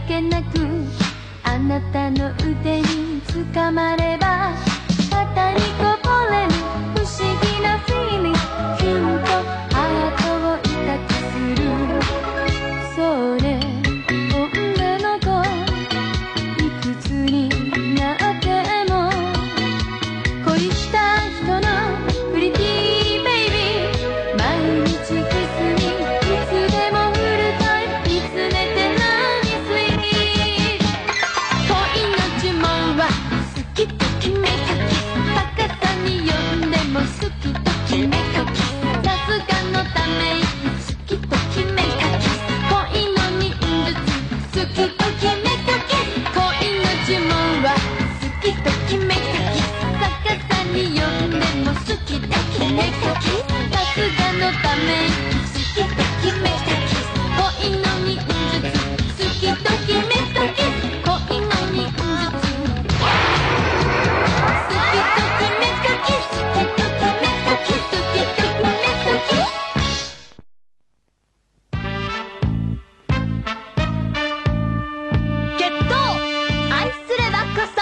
けなくあなたの腕に掴まれば肩にこぼれる不思議なフィーリングキュンとハートを痛くするそれ女の子いくつになっても恋した人のプリティーベイビー毎日キスにいつでもフルタイム見つめてラブスイート恋の呪文は好きと決めたキスバカさに呼んでも好きと決めたキスさすがのため息好きと決めたキス恋の忍術好きと決めたキス恋の呪文は好きと決めたキス逆さに呼んでも好きと決めたキスさすがのため息好きと決めたキス恋の忍術好きと決めたキス恋の忍術好きと決めたキス好きと決めたキス好きと決めたキス決闘愛すればこそ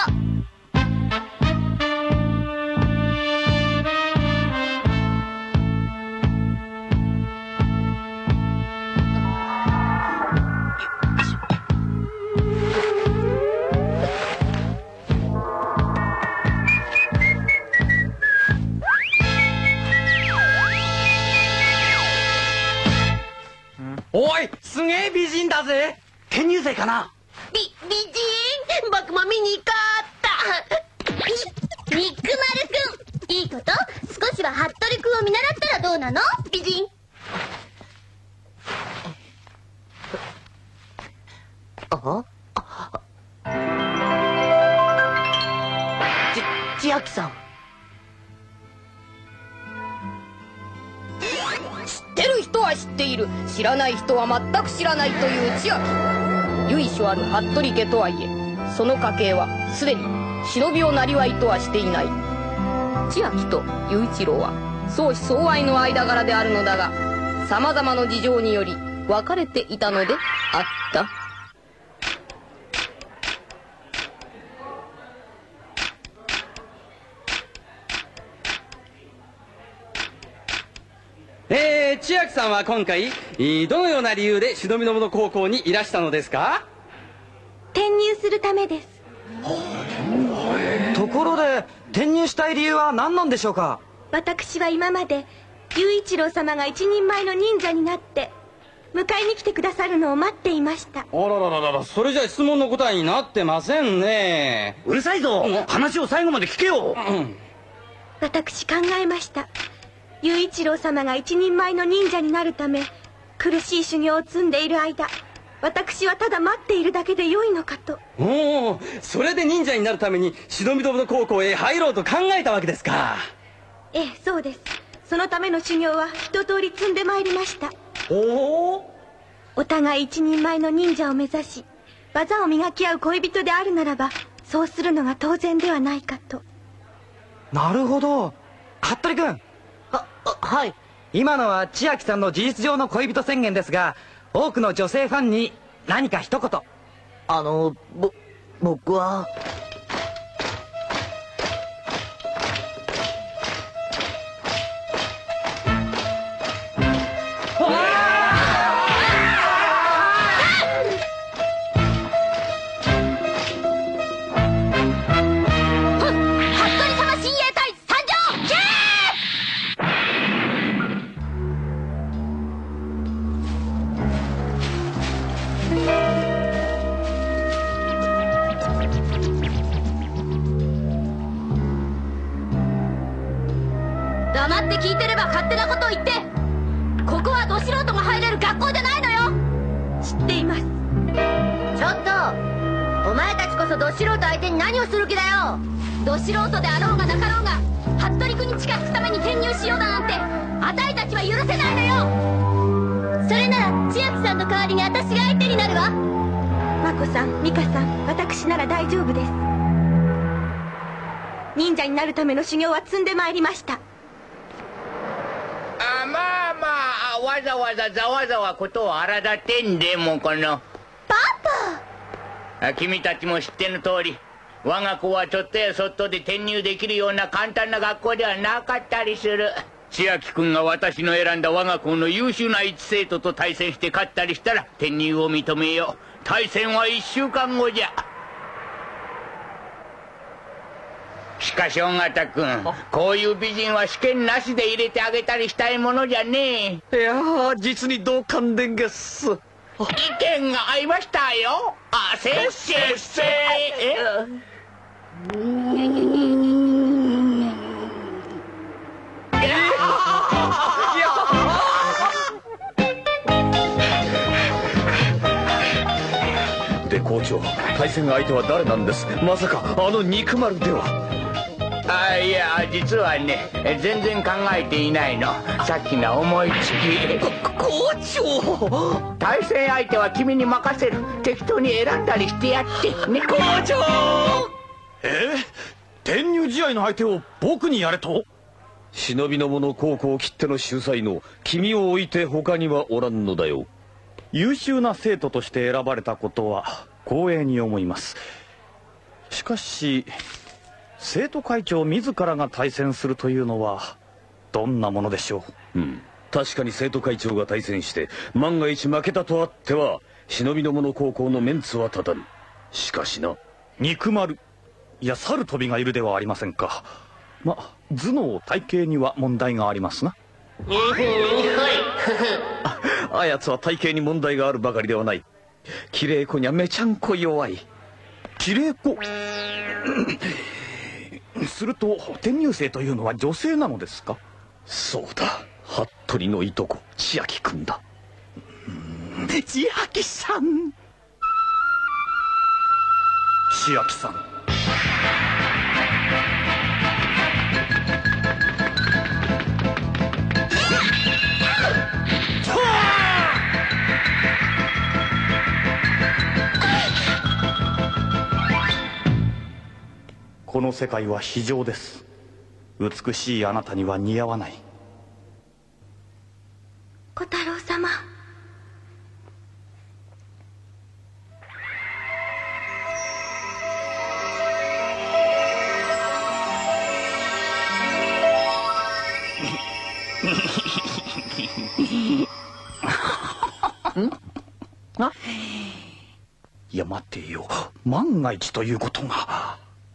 おい、すげえ美人だぜ。転入生かな。 美人僕も見に行こうっと肉丸くんいいこと少しは服部くんを見習ったらどうなの美人千秋さん。 知ってる人は知っている、知らない人は全く知らないという千秋。由緒ある服部家とはいえ、その家系はすでに忍びをなりわいとはしていない。千秋と雄一郎は相思相愛の間柄であるのだが、さまざまな事情により別れていたのであった。 千秋さんは今回どのような理由で忍びの者高校にいらしたのですか？ 転入するためです。 ところで転入したい理由は何なんでしょうか？ 私は今まで雄一郎様が一人前の忍者になって迎えに来てくださるのを待っていました。 あらららら、それじゃ質問の答えになってませんね。 うるさいぞ、話を最後まで聞けよ。 私考えました。雄一郎様が一人前の忍者になるため苦しい修行を積んでいる間、私はただ待っているだけで良いのかと。 おお、それで忍者になるために忍びの高校へ入ろうと考えたわけですか？ ええ、そうです。そのための修行は一通り積んでまいりました。 おお、 お互い一人前の忍者を目指し技を磨き合う恋人であるならば、そうするのが当然ではないかと。 なるほど。服部君。 はい。 今のは千秋さんの事実上の恋人宣言ですが、多くの女性ファンに何か一言。 僕は。 黙って聞いてれば勝手なことを言って。ここはど素人が入れる学校じゃないのよ。 知っています。 ちょっとお前たちこそど素人相手に何をする気だよ。ど素人であろうがなかろうが服部君に近づくために転入しようだなんてあたいたちは許せないのよ。それなら千秋さんの代わりに私が相手になるわ。 眞子さん、美香さん、私なら大丈夫です。忍者になるための修行は積んでまいりました。 まあまあ、わざわざざわざわことを荒立てんでもこの。 パ君たちも知っての通り、我が校はちょっとやそっとで転入できるような簡単な学校ではなかったりする。千秋君が私の選んだ我が校の優秀な一生徒と対戦して勝ったりしたら転入を認めよう。対戦は1週間後じゃ。しかし尾形君、こういう美人は試験なしで入れてあげたりしたいものじゃねえ。 いやー、実に同感でんげっす。 意見が合いましたよ。先生。 で校長、対戦相手は誰なんです？まさかあの肉丸では？ いや、実はね、全然考えていないの。さっきの思いつき。 校長、 対戦相手は君に任せる。適当に選んだりしてやってね。 校長。転入試合の相手を僕にやれと？忍びの者高校きっての秀才の君を置いて他にはおらんのだよ。 優秀な生徒として選ばれたことは光栄に思います。しかし生徒会長自らが対戦するというのはどんなものでしょう。 確かに生徒会長が対戦して万が一負けたとあっては忍びの者高校のメンツは立たぬ。しかしな、 肉丸、いや猿飛びがいるではありませんか。頭脳体型には問題がありますな。 あやつは体型に問題があるばかりではない。きれい子にはめちゃんこ弱い。 きれい子すると転入生というのは女性なのですか？ そうだ、服部のいとこ千秋君だ。 千秋さん。千秋さん、この世界は非常です。美しいあなたには似合わない。 小太郎様。 いや待てよ、万が一ということが。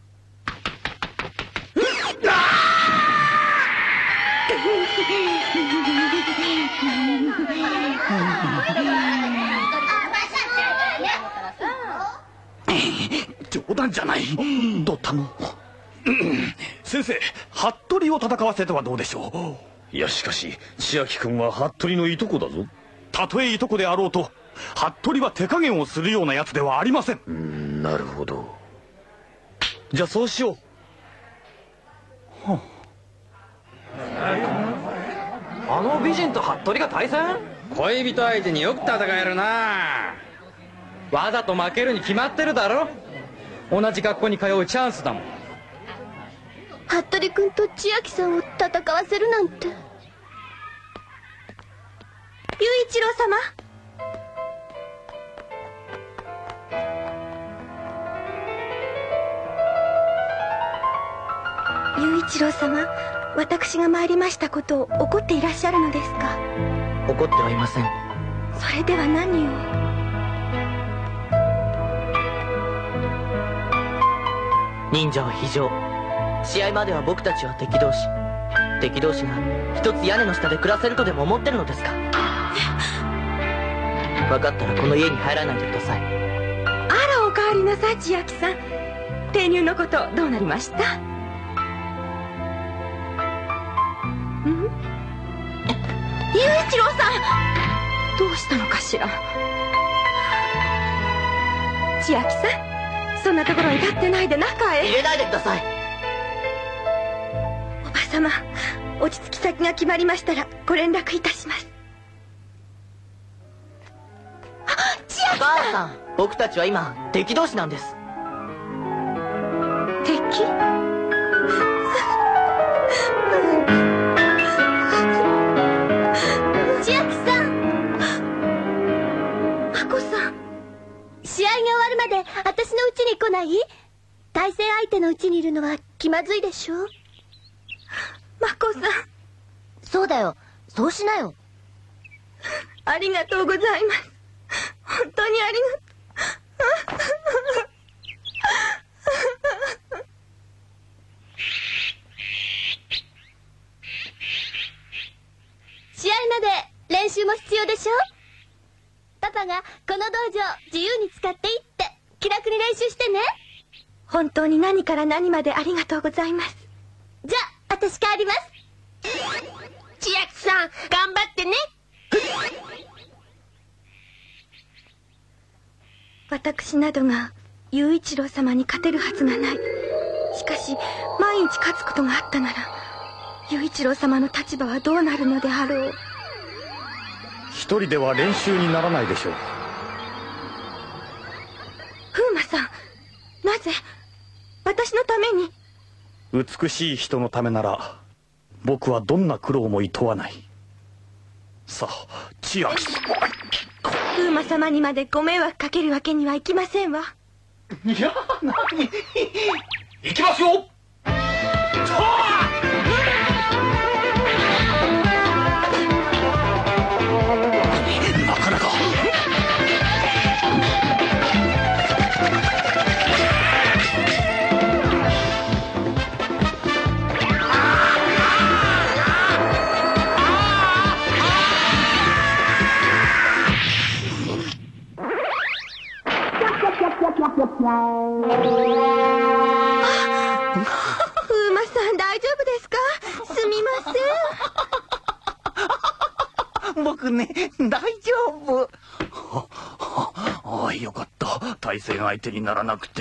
冗談じゃない。どったの先生、服部を戦わせてはどうでしょう。 いやしかし千秋君は服部のいとこだぞ。 たとえいとこであろうと服部は手加減をするようなやつではありません。 なるほど。じゃあそうしよう。 あの美人と服部が対戦？ 恋人相手によく戦えるな。わざと負けるに決まってるだろ。同じ学校に通うチャンスだもん。 服部君と千秋さんを戦わせるなんて。雄一郎様。雄一郎様、私が参りましたことを怒っていらっしゃるのですか？ 怒ってはいません。 それでは何を？ 忍者は非常。試合までは僕たちは敵同士。敵同士が一つ屋根の下で暮らせるとでも思ってるのですか？分かったらこの家に入らないでください。 あら、おかわりなさい千秋さん。転入のことどうなりました？雄一郎さん、どうしたのかしら。千秋さん、そんなところに立ってないで中へ。 入れないでください。 おば様、落ち着き先が決まりましたらご連絡いたします。千秋さん。 お母さん、僕たちは今敵同士なんです。 敵？千秋さん。まこさん。試合が終わるまで私ない？対戦相手のうちにいるのは気まずいでしょ。 マコさん。 そうだよ、そうしなよ。 ありがとうございます。本当にありがとう。 試合まで練習も必要でしょ。パパがこの道場自由に使っていいって気楽に練習してね。 本当に何から何までありがとうございます。 じゃあ私帰ります。 千秋さん頑張ってね。 私などが雄一郎様に勝てるはずがない。しかし毎日勝つことがあったなら雄一郎様の立場はどうなるのであろう。 一人では練習にならないでしょう。 風磨さん、なぜ私のために？ 美しい人のためなら僕はどんな苦労も厭わない。さあ千秋さん、 風磨様にまでご迷惑かけるわけにはいきませんわ。 いや、何行きますよ。なかなか風磨さん大丈夫ですか？すみません。 僕ね、大丈夫。ああ、よかった。対戦相手にならなくて。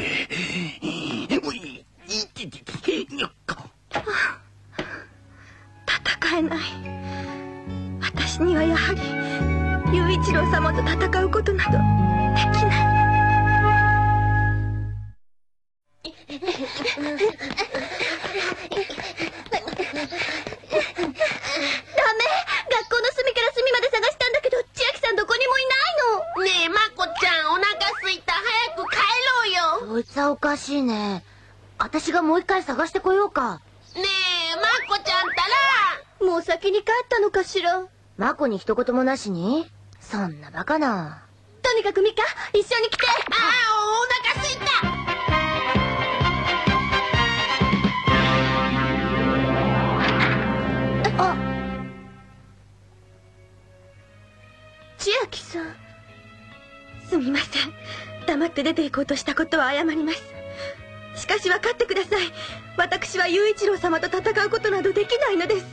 戦えない。私にはやはり雄一郎様と戦うことなどできない。 そいつはおかしいね。私がもう一回探してこようか。 ねえ、まこちゃんったらもう先に帰ったのかしら。まこに一言もなしに？そんなバカな。とにかくミカ、一緒に来て。 ああ、お腹すいた。 あ、千秋さん。 すみません。黙って出て行こうとしたことは謝ります。しかし分かってください。私は雄一郎様と戦うことなどできないのです。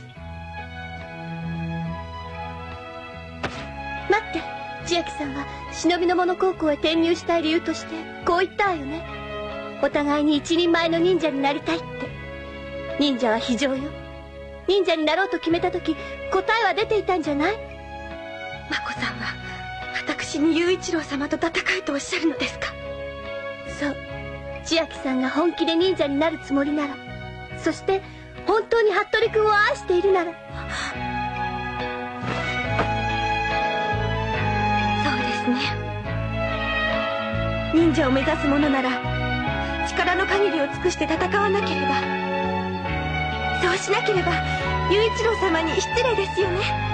待って、千秋さんは忍びの者高校へ転入したい理由としてこう言ったわよね。お互いに一人前の忍者になりたいって。忍者は非常よ。忍者になろうと決めた時、答えは出ていたんじゃない？ 眞子さんは私に雄一郎様と戦えとおっしゃるのですか？ そう、千秋さんが本気で忍者になるつもりなら、そして本当に服部君を愛しているなら。 そうですね。忍者を目指す者なら力の限りを尽くして戦わなければ、そうしなければ雄一郎様に失礼ですよね。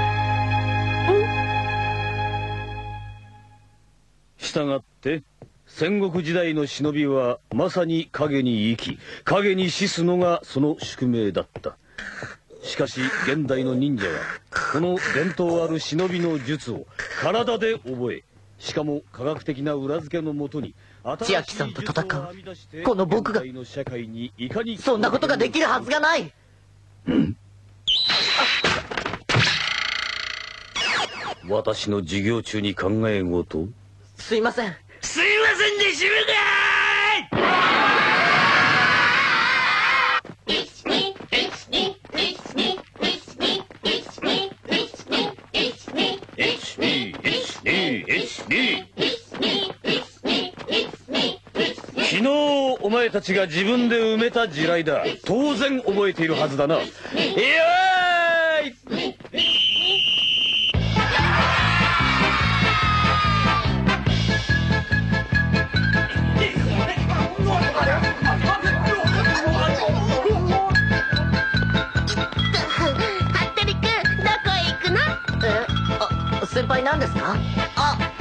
したがって戦国時代の忍びはまさに影に生き影に死すのがその宿命だった。しかし現代の忍者はこの伝統ある忍びの術を体で覚え、しかも科学的な裏付けのもとに千秋さんと戦うこの僕がそんなことができるはずがない。 私の授業中に考え事？ すいません。 すいませんでしゅるか昨日お前たちが自分で埋めた地雷だ。当然覚えているはずだな。いやーいりなんですか？あっ、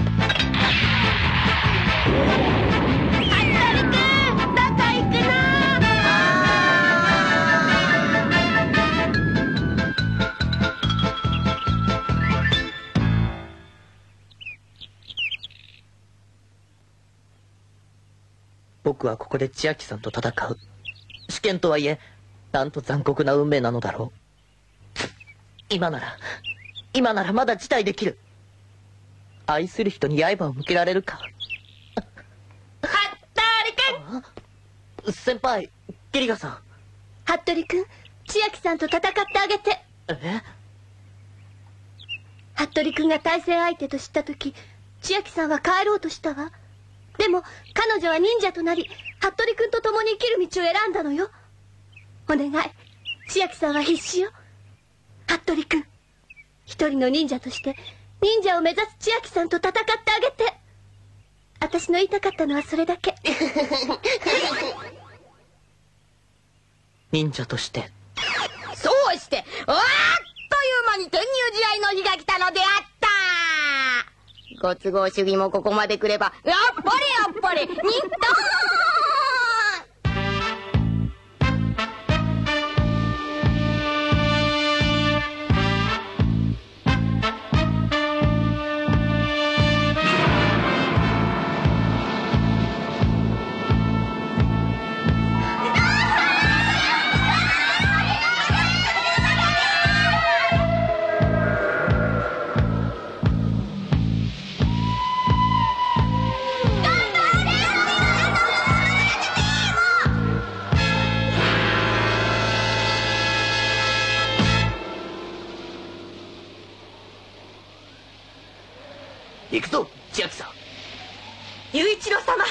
僕はここで千秋さんと戦う。試験とはいえ、なんと残酷な運命なのだろう。今ならまだ辞退できる。愛する人に刃を向けられるか。 はったりくん。 先輩、ゲリガさん。 服部君、千秋さんと戦ってあげて。服部君が対戦相手と知った時、千秋さんは帰ろうとしたわ。でも彼女は忍者となり、服部君と共に生きる道を選んだのよ。お願い、千秋さんは必死よ。服部君、一人の忍者として忍者を目指す千秋さんと戦ってあげて。私の言いたかったのはそれだけ。 忍者として。 そうして、あっという間に転入試合の日が来たのであった。ご都合主義もここまで来れば、やっぱり、日本行くぞ、千秋さん。 雄一郎様。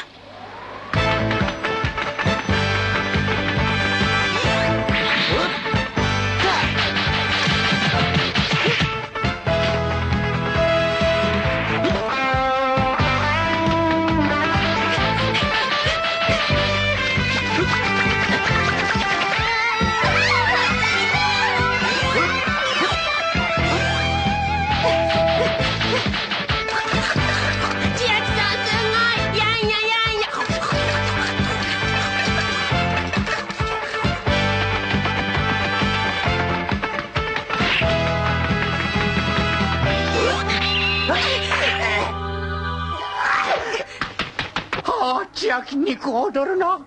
千秋肉を踊るな。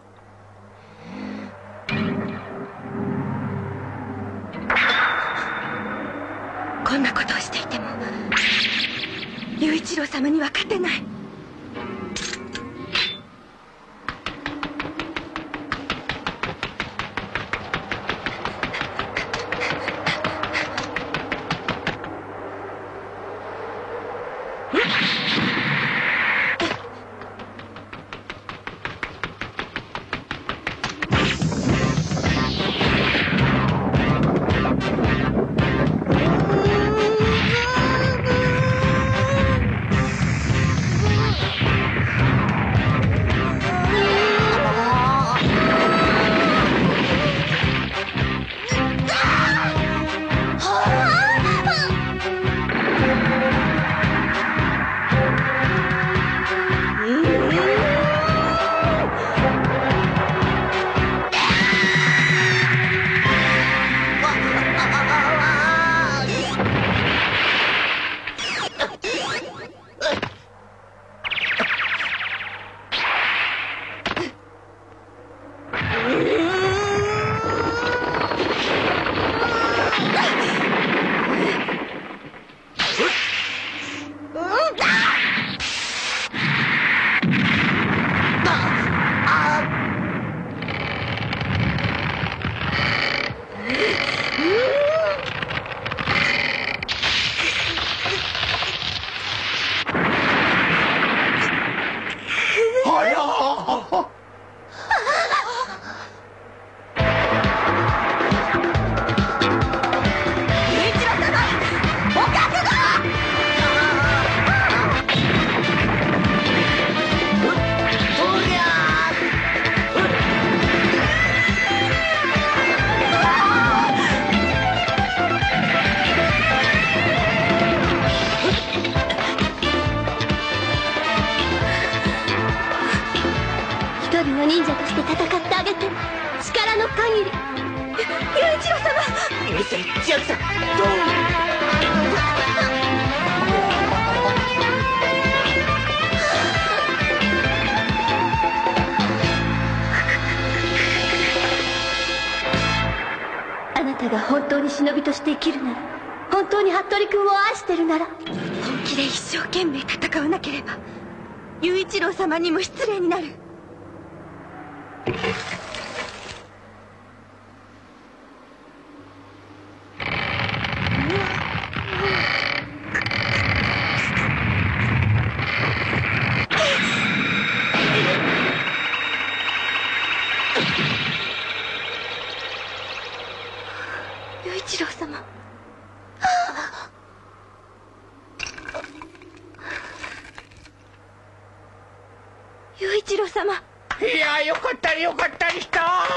こんなことをしていても雄一郎様には勝てない。 千秋さん。 あなたが本当に忍びとして生きるなら、本当に服部君を愛してるなら、 本気で一生懸命戦わなければ雄一郎様にも失礼になる。雄一郎様。雄一郎様。 いや、よかったりよかったりした。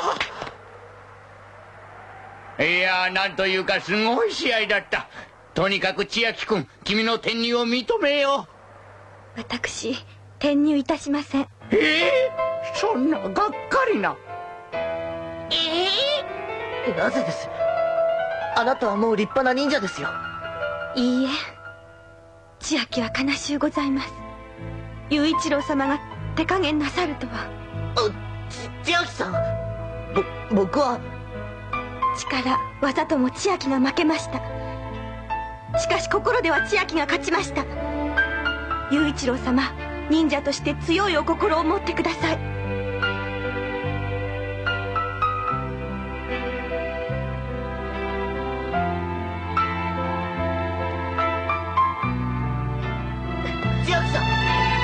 いや、なんというかすごい試合だった。とにかく千秋君、君の転入を認めよう。私転入いたしません。 そんながっかりな。 なぜです。あなたはもう立派な忍者ですよ。 いいえ、千秋は悲しゅうございます。雄一郎様が手加減なさるとは。 千秋さん、僕は力技とも千秋が負けました。しかし心では千秋が勝ちました。雄一郎様、忍者として強いお心を持ってください。 千秋さん。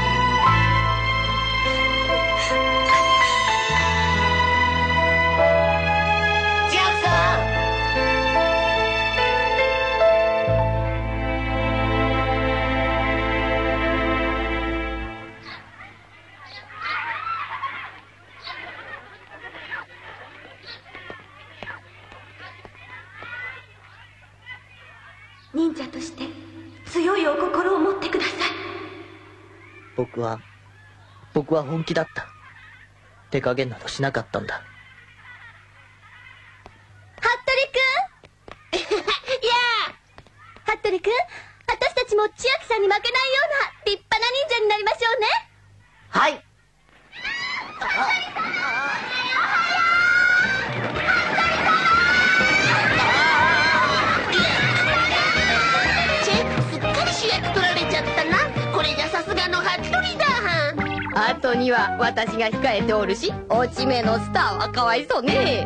忍者として強いお心を持ってください。 僕は本気だった。手加減などしなかったんだ。 服部君いやー、服部君、私たちも千秋さんに負けないような立派な忍者になりましょうね。 はい。 あとには私が控えておるし、落ち目のスターはかわいそうね。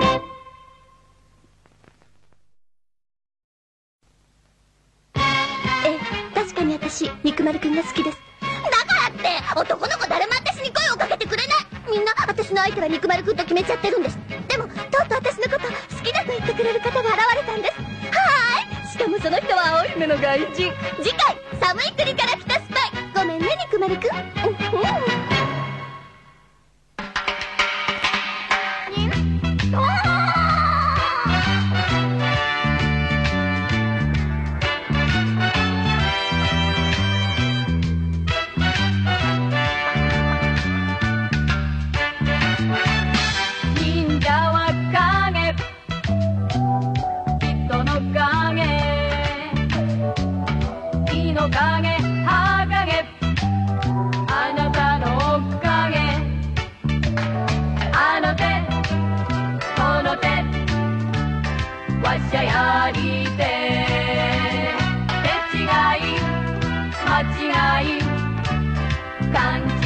確かに私肉丸くんが好きです。だからって男の子誰も私に声をかけてくれない。みんな私の相手は肉丸くんと決めちゃってるんです。でもとうとう私のこと好きだと言ってくれる方が現れたんです。はーい。しかもその人は青い目の外人。次回、寒い国から来たスパイ。ごめんね肉丸くん。 間違い